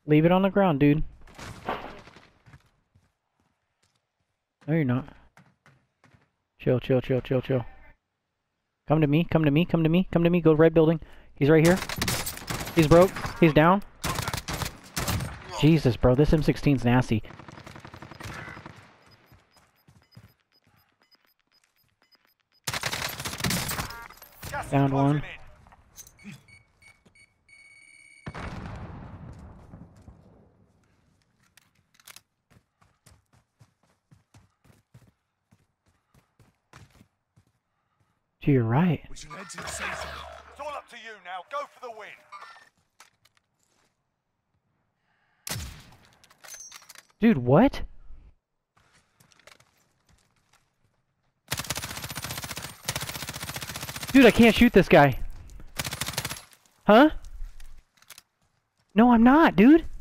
Leave it on the ground, dude. No, you're not. Chill, chill, chill, chill, chill. Come to me, come to me, come to me, come to me. Go to red building. He's right here. He's broke. He's down. Jesus, bro. This M16's nasty. Downed one. To your right. We should head to the safe zone. It's all up to you now. Go for the win. Dude, what? Dude, I can't shoot this guy. Huh? No, I'm not, dude.